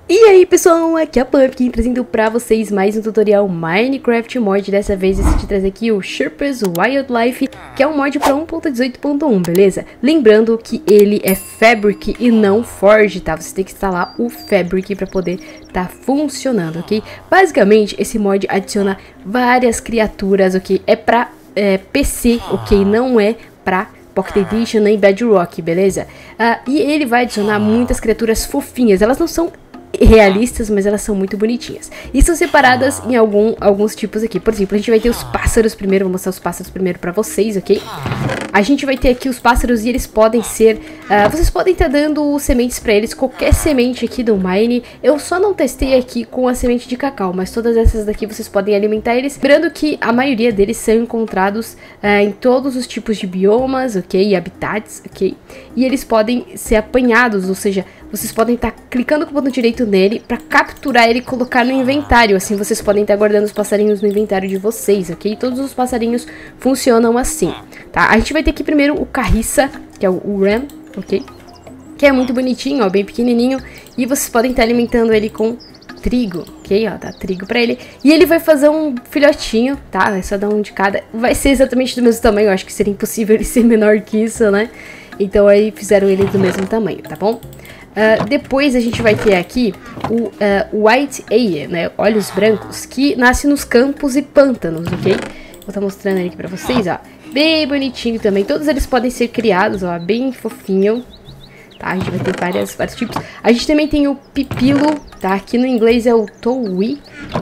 E aí pessoal, aqui é a Pumpkin trazendo pra vocês mais um tutorial Minecraft Mod. Dessa vez decidi trazer aqui o Sherpa's Wildlife, que é um mod pra 1.18.1, beleza? Lembrando que ele é Fabric e não Forge, tá? Você tem que instalar o Fabric pra poder tá funcionando, ok? Basicamente, esse mod adiciona várias criaturas, ok? É pra PC, ok? Não é pra Pocket Edition nem Bedrock, beleza? E ele vai adicionar muitas criaturas fofinhas. Elas não são realistas, mas elas são muito bonitinhas. E são separadas em alguns tipos aqui. Por exemplo, a gente vai ter os pássaros primeiro. Vou mostrar os pássaros primeiro pra vocês, ok? A gente vai ter aqui os pássaros e eles podem ser... vocês podem estar dando sementes pra eles. Qualquer semente aqui do Mine. Eu só não testei aqui com a semente de cacau, mas todas essas daqui vocês podem alimentar eles. Lembrando que a maioria deles são encontrados em todos os tipos de biomas, ok? E habitats, ok? E eles podem ser apanhados, ou seja... Vocês podem estar clicando com o botão direito nele para capturar ele e colocar no inventário. Assim vocês podem estar guardando os passarinhos no inventário de vocês, ok? Todos os passarinhos funcionam assim, tá? A gente vai ter aqui primeiro o Carriça, que é o Ram, ok? Que é muito bonitinho, ó, bem pequenininho. E vocês podem estar alimentando ele com trigo, ok? Ó, dá trigo pra ele. E ele vai fazer um filhotinho, tá? É só dar um de cada. Vai ser exatamente do mesmo tamanho, eu acho que seria impossível ele ser menor que isso, né? Então aí fizeram ele do mesmo tamanho, tá bom? Depois a gente vai ter aqui o White Eye, né, olhos brancos, que nasce nos campos e pântanos, ok? Vou estar mostrando ele aqui pra vocês, ó, bem bonitinho também, todos eles podem ser criados, ó, bem fofinho, tá? A gente vai ter vários tipos. A gente também tem o Pipilo, tá? Aqui no inglês é o Towi,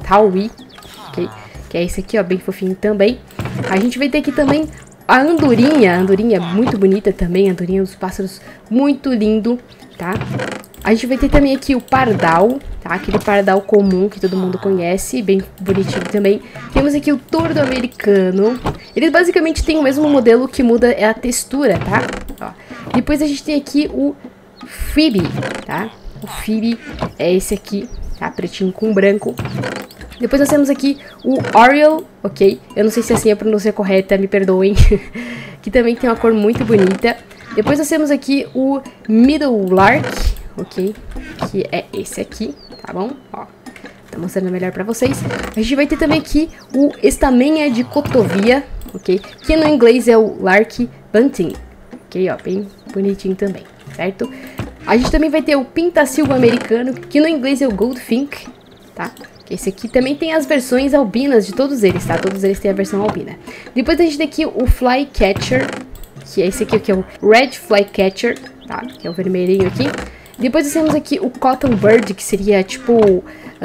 ok? Que é esse aqui, ó, bem fofinho também. A gente vai ter aqui também a andorinha muito bonita também, a andorinha dos pássaros, muito lindo, tá? A gente vai ter também aqui o pardal, tá? Aquele pardal comum que todo mundo conhece, bem bonitinho também. Temos aqui o tordo americano. Eles basicamente têm o mesmo modelo, que muda é a textura, tá? Ó. Depois a gente tem aqui o Phoebe, tá? O Phoebe é esse aqui, tá? Pretinho com branco. Depois nós temos aqui o Oriole, ok? Eu não sei se assim é a pronúncia correta, me perdoem. Que também tem uma cor muito bonita. Depois nós temos aqui o Meadowlark, ok? Que é esse aqui, tá bom? Ó, tá mostrando melhor pra vocês. A gente vai ter também aqui o Estamenha de Cotovia, ok? Que no inglês é o Lark Bunting, ok? Ó, bem bonitinho também, certo? A gente também vai ter o Pintacilgo americano, que no inglês é o Goldfink, tá? Esse aqui também tem as versões albinas de todos eles, tá? Todos eles têm a versão albina. Depois a gente tem aqui o Flycatcher, que é esse aqui, que é o Red Flycatcher, tá? Que é o vermelhinho aqui. Depois nós temos aqui o Cotton Bird, que seria tipo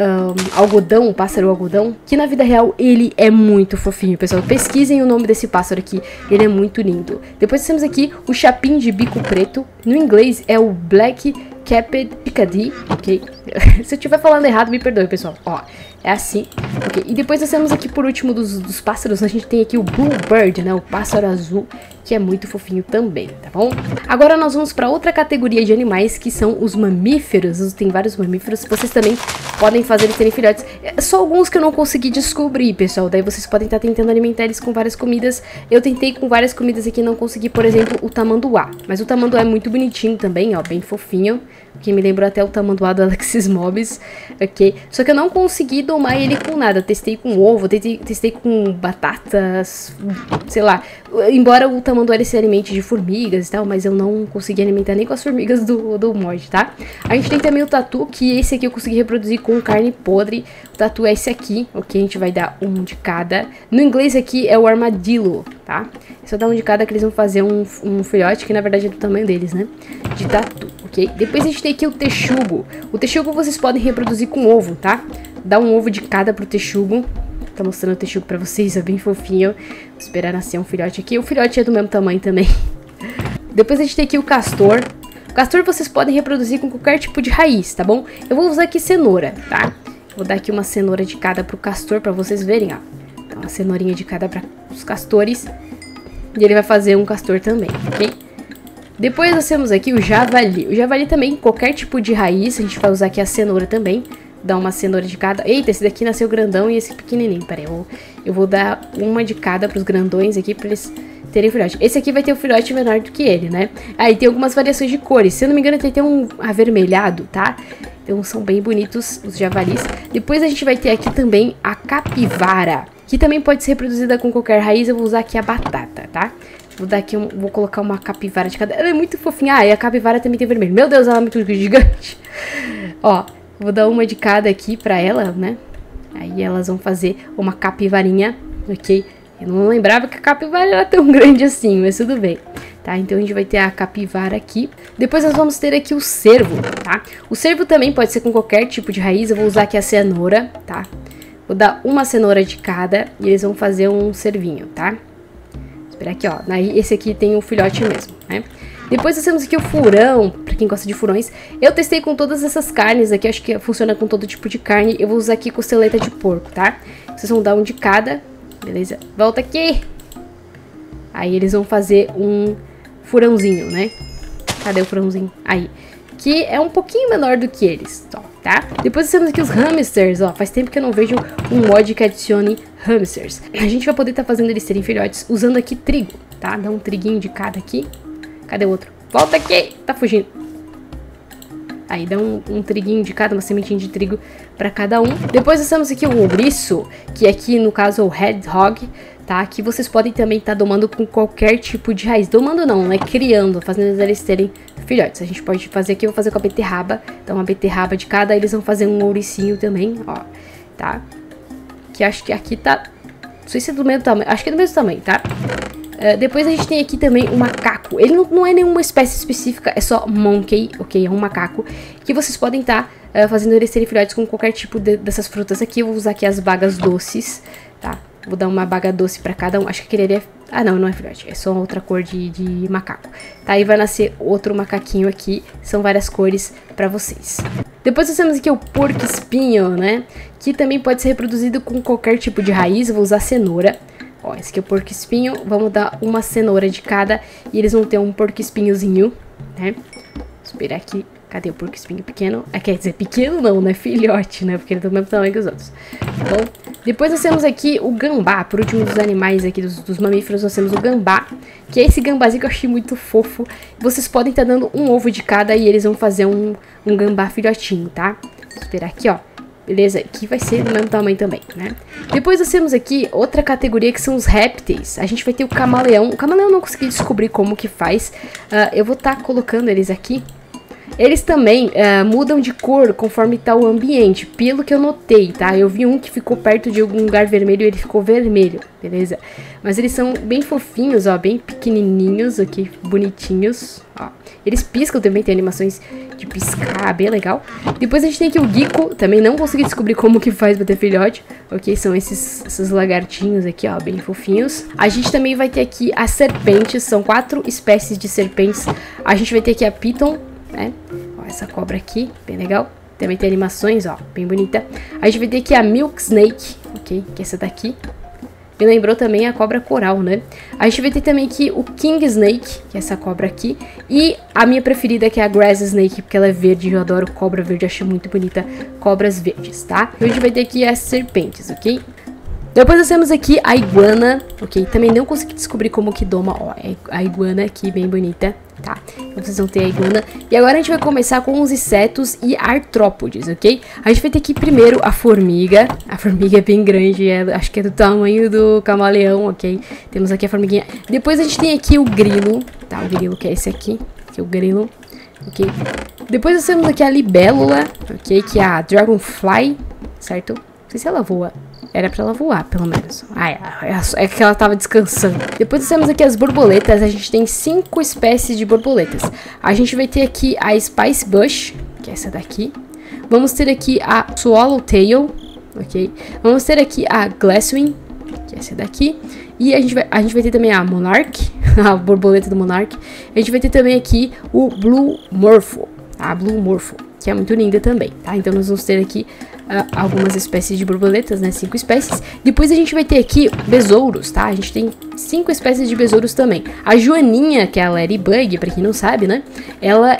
algodão, um pássaro algodão, que na vida real ele é muito fofinho, pessoal. Pesquisem o nome desse pássaro aqui, ele é muito lindo. Depois temos aqui o Chapim de bico preto, no inglês é o Black Capped Picadie, ok? Se eu estiver falando errado, me perdoe, pessoal. Ó, é assim, ok? E depois nós temos aqui, por último, dos pássaros, a gente tem aqui o Bluebird, né? O pássaro azul, que é muito fofinho também, tá bom? Agora nós vamos para outra categoria de animais, que são os mamíferos. Tem vários mamíferos, vocês também podem fazer eles terem filhotes. Só alguns que eu não consegui descobrir, pessoal. Daí vocês podem estar tentando alimentar eles com várias comidas. Eu tentei com várias comidas aqui e não consegui, por exemplo, o tamanduá. Mas o tamanduá é muito bonitinho também, ó, bem fofinho. Que me lembrou até o tamanduá do Alexis Mobs, ok? Só que eu não consegui domar ele com nada. Testei com ovo, testei com batatas, sei lá. Embora o tamanduá ele se alimente de formigas e tal, mas eu não consegui alimentar nem com as formigas do mod, tá? A gente tem também o tatu, que esse aqui eu consegui reproduzir com carne podre. O tatu é esse aqui, ok? A gente vai dar um de cada. No inglês aqui é o armadillo, tá? É só dar um de cada que eles vão fazer um filhote, que na verdade é do tamanho deles, né? De tatu, ok? Depois a gente tem aqui o texugo. O texugo vocês podem reproduzir com ovo, tá? Dá um ovo de cada pro texugo. Tá mostrando o texugo pra vocês, é bem fofinho. Vou esperar nascer um filhote aqui. O filhote é do mesmo tamanho também. Depois a gente tem aqui o castor. O castor vocês podem reproduzir com qualquer tipo de raiz, tá bom? Eu vou usar aqui cenoura, tá? Vou dar aqui uma cenoura de cada pro castor pra vocês verem, ó. Então, uma cenourinha de cada para os castores. E ele vai fazer um castor também, ok? Depois nós temos aqui o javali. O javali também, qualquer tipo de raiz. A gente vai usar aqui a cenoura também. Dá uma cenoura de cada. Eita, esse daqui nasceu grandão e esse pequenininho. Pera aí, eu vou dar uma de cada pros grandões aqui pra eles terem filhote. Esse aqui vai ter um filhote menor do que ele, né? Aí tem algumas variações de cores. Se eu não me engano, ele tem um avermelhado, tá? Então são bem bonitos os javalis. Depois a gente vai ter aqui também a capivara, que também pode ser reproduzida com qualquer raiz. Eu vou usar aqui a batata, tá? Vou dar aqui vou colocar uma capivara de cada. Ela é muito fofinha. Ah, e a capivara também tem vermelho. Meu Deus, ela é muito gigante. Ó, vou dar uma de cada aqui pra ela, né? Aí elas vão fazer uma capivarinha, ok? Eu não lembrava que a capivara era tão grande assim, mas tudo bem. Tá, então a gente vai ter a capivara aqui. Depois nós vamos ter aqui o cervo, tá? O cervo também pode ser com qualquer tipo de raiz. Eu vou usar aqui a cenoura, tá? Vou dar uma cenoura de cada e eles vão fazer um cervinho, tá? Espera aqui, ó. Esse aqui tem o filhote mesmo, né? Depois nós temos aqui o furão, pra quem gosta de furões. Eu testei com todas essas carnes aqui, acho que funciona com todo tipo de carne. Eu vou usar aqui costeleta de porco, tá? Vocês vão dar um de cada, beleza? Volta aqui! Aí eles vão fazer um furãozinho, né? Cadê o furãozinho? Aí. Que é um pouquinho menor do que eles, ó, tá? Depois nós temos aqui os hamsters, ó. Faz tempo que eu não vejo um mod que adicione hamsters. A gente vai poder estar fazendo eles serem filhotes usando aqui trigo, tá? Dá um triguinho de cada aqui. Cadê o outro? Volta aqui! Tá fugindo. Aí dá um triguinho de cada, uma sementinha de trigo pra cada um. Depois nós temos aqui o ouriço, que aqui no caso é o hedgehog, tá? Que vocês podem também estar domando com qualquer tipo de raiz. Domando não, né? Criando, fazendo eles terem filhotes. A gente pode fazer aqui, eu vou fazer com a beterraba. Então uma beterraba de cada, eles vão fazer um ouricinho também, ó. Tá? Que acho que aqui tá... Não sei se é do mesmo tamanho, acho que é do mesmo tamanho, tá? Depois a gente tem aqui também o macaco. Ele não é nenhuma espécie específica, é só monkey, ok? É um macaco. Que vocês podem estar fazendo eles serem filhotes com qualquer tipo dessas frutas aqui. Eu vou usar aqui as bagas doces, tá? Vou dar uma baga doce pra cada um. Acho que aquele ali é... Ah, não é filhote. É só outra cor de macaco. Tá? E vai nascer outro macaquinho aqui. São várias cores pra vocês. Depois nós temos aqui o porco-espinho, né? Que também pode ser reproduzido com qualquer tipo de raiz. Eu vou usar cenoura. Ó, esse aqui é o porco-espinho. Vamos dar uma cenoura de cada. E eles vão ter um porco-espinhozinho, né? Vou esperar aqui. Cadê o porco-espinho pequeno? Ah, quer dizer, pequeno não, né? Filhote, né? Porque ele é do mesmo tamanho que os outros. Tá bom? Depois nós temos aqui o gambá. Por último dos animais aqui, dos mamíferos, nós temos o gambá. Que é esse gambazinho que eu achei muito fofo. Vocês podem estar dando um ovo de cada e eles vão fazer um gambá filhotinho, tá? Vou esperar aqui, ó. Beleza? Aqui vai ser do mesmo tamanho também, né? Depois nós temos aqui outra categoria que são os répteis. A gente vai ter o camaleão. O camaleão eu não consegui descobrir como que faz. Eu vou estar colocando eles aqui. Eles também mudam de cor conforme tá o ambiente, pelo que eu notei, tá? Eu vi um que ficou perto de algum lugar vermelho e ele ficou vermelho, beleza? Mas eles são bem fofinhos, ó, bem pequenininhos, aqui, bonitinhos, ó. Eles piscam também, tem animações de piscar, bem legal. Depois a gente tem aqui o gecko, também não consegui descobrir como que faz pra ter filhote, ok? São esses lagartinhos aqui, ó, bem fofinhos. A gente também vai ter aqui as serpentes, são 4 espécies de serpentes. A gente vai ter aqui a piton, né? Ó, essa cobra aqui, bem legal. Também tem animações, ó, bem bonita. A gente vai ter aqui a milk snake, ok? Que é essa daqui. Me lembrou também a cobra coral, né? A gente vai ter também aqui o king snake, que é essa cobra aqui. E a minha preferida, que é a grass snake, porque ela é verde. Eu adoro cobra verde, acho muito bonita cobras verdes, tá? E a gente vai ter aqui as serpentes, ok? Depois nós temos aqui a iguana, ok? Também não consegui descobrir como que doma, ó, a iguana aqui, bem bonita, tá? Então vocês vão ter a iguana. E agora a gente vai começar com os insetos e artrópodes, ok? A gente vai ter aqui primeiro a formiga. A formiga é bem grande, acho que é do tamanho do camaleão, ok? Temos aqui a formiguinha. Depois a gente tem aqui o grilo, tá? O grilo que é esse aqui, que é o grilo, ok? Depois nós temos aqui a libélula, ok? Que é a dragonfly, certo? Não sei se ela voa. Era pra ela voar, pelo menos. É que ela tava descansando. Depois nós temos aqui as borboletas. A gente tem 5 espécies de borboletas. A gente vai ter aqui a Spice Bush, que é essa daqui. Vamos ter aqui a Swallowtail, ok? Vamos ter aqui a Glasswing, que é essa daqui. E a gente vai ter também a Monarch, a borboleta do Monarch. A gente vai ter também aqui o Blue Morpho, a Blue Morpho, que é muito linda também, tá? Então nós vamos ter aqui algumas espécies de borboletas, né? 5 espécies. Depois a gente vai ter aqui besouros, tá? A gente tem 5 espécies de besouros também. A joaninha, que é a Ladybug, pra quem não sabe, né? Ela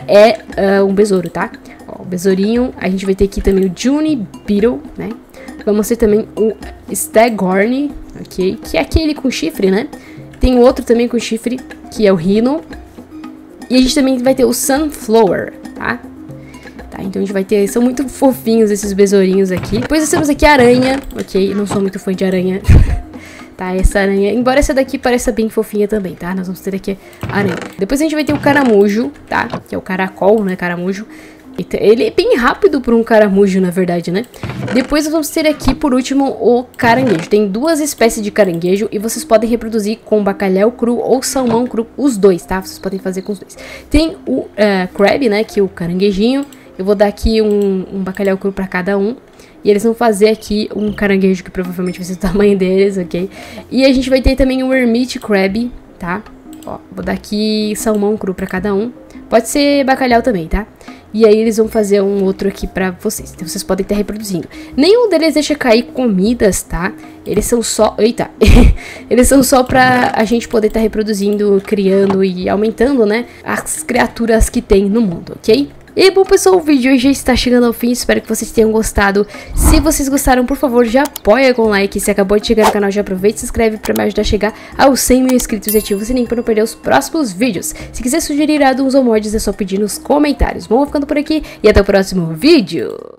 é um besouro, tá? Ó, o besourinho. A gente vai ter aqui também o Juni Beetle, né? Vamos ter também o Staghorn, ok? Que é aquele com chifre, né? Tem outro também com chifre, que é o Rhino. E a gente também vai ter o Sunflower, tá? Então a gente vai ter, são muito fofinhos esses besourinhos aqui. Depois nós temos aqui a aranha, ok? Não sou muito fã de aranha. Tá, essa aranha, embora essa daqui pareça bem fofinha também, tá? Nós vamos ter aqui a aranha. Depois a gente vai ter o caramujo, tá? Que é o caracol, né? Caramujo. Ele é bem rápido para um caramujo, na verdade, né? Depois nós vamos ter aqui, por último, o caranguejo. Tem duas espécies de caranguejo e vocês podem reproduzir com bacalhau cru ou salmão cru, os dois, tá? Vocês podem fazer com os dois. Tem o crab, né? Que é o caranguejinho. Eu vou dar aqui um bacalhau cru para cada um. E eles vão fazer aqui um caranguejo que provavelmente vai ser o tamanho deles, ok? E a gente vai ter também o hermit crab, tá? Ó, vou dar aqui salmão cru pra cada um. Pode ser bacalhau também, tá? E aí eles vão fazer um outro aqui pra vocês. Então vocês podem estar reproduzindo. Nenhum deles deixa cair comidas, tá? Eles são só... Eita! Eles são só pra a gente poder estar reproduzindo, criando e aumentando, né? As criaturas que tem no mundo, ok? E bom pessoal, o vídeo já está chegando ao fim, espero que vocês tenham gostado. Se vocês gostaram, por favor, já apoia com like. Se acabou de chegar no canal, já aproveita e se inscreve para me ajudar a chegar aos 100 mil inscritos e ativa o sininho para não perder os próximos vídeos. Se quiser sugerir addons ou mods, é só pedir nos comentários. Bom, vou ficando por aqui e até o próximo vídeo.